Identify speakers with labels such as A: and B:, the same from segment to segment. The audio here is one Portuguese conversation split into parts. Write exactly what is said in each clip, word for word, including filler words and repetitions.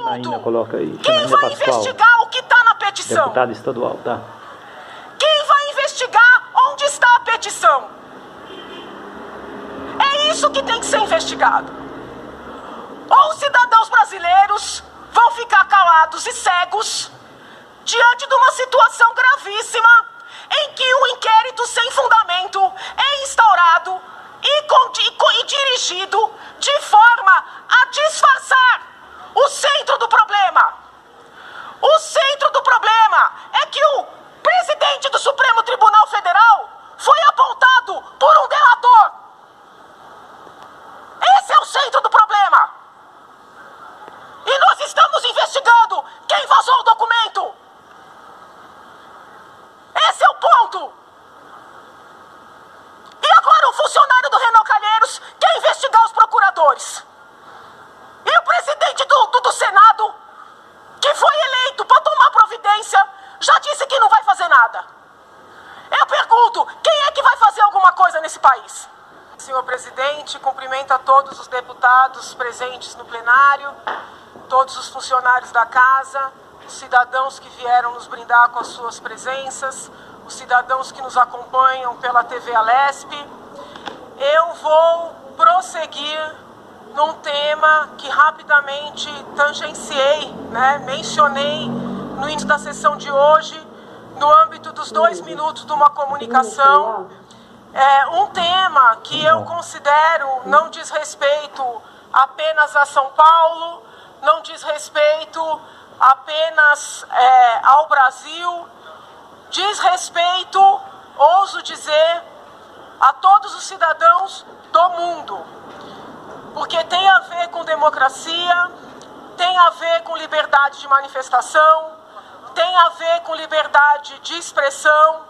A: Janaína, coloca aí.
B: Quem
A: Janaína
B: vai
A: Pascoal,
B: investigar o que está na petição?
A: deputada estadual, tá?
B: Quem vai investigar onde está a petição? É isso que tem que ser investigado. Ou os cidadãos brasileiros vão ficar calados e cegos diante de uma situação gravíssima em que um inquérito sem fundamento é instaurado e, con e, e dirigido de forma a disfarçar o centro do problema. O centro do problema é que o presidente do Supremo Tribunal Federal foi apontado por um delator. Esse é o centro do problema. E nós estamos investigando quem vazou o documento. Esse é o ponto. E agora o funcionário do Renan Calheiros quer investigar os procuradores. E o presidente do, do, do Senado, que foi eleito para tomar providência, já disse que não vai fazer nada. Eu pergunto, quem é que vai fazer alguma coisa nesse país? Senhor presidente, cumprimento a todos os deputados presentes no plenário, todos os funcionários da casa, os cidadãos que vieram nos brindar com as suas presenças, os cidadãos que nos acompanham pela T V Alesp. Eu vou prosseguir num tema que rapidamente tangenciei, né, mencionei no início da sessão de hoje, no âmbito dos dois minutos de uma comunicação. É um tema que eu considero não diz respeito apenas a São Paulo, não diz respeito apenas é, ao Brasil, diz respeito, ouso dizer, a todos os cidadãos do mundo. Porque tem a ver com democracia, tem a ver com liberdade de manifestação, tem a ver com liberdade de expressão.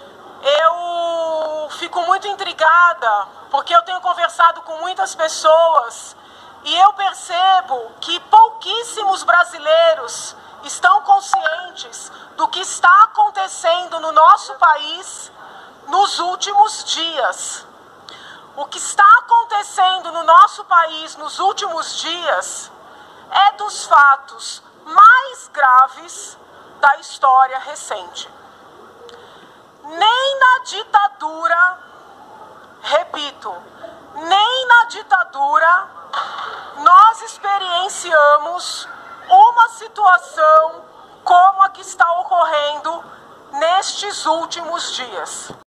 B: Eu fico muito intrigada, porque eu tenho conversado com muitas pessoas e eu percebo que pouquíssimos brasileiros estão conscientes do que está acontecendo no nosso país nos últimos dias. O que está acontecendo no nosso país nos últimos dias é dos fatos mais graves da história recente. Nem na ditadura, repito, nem na ditadura nós experienciamos uma situação como a que está ocorrendo nestes últimos dias.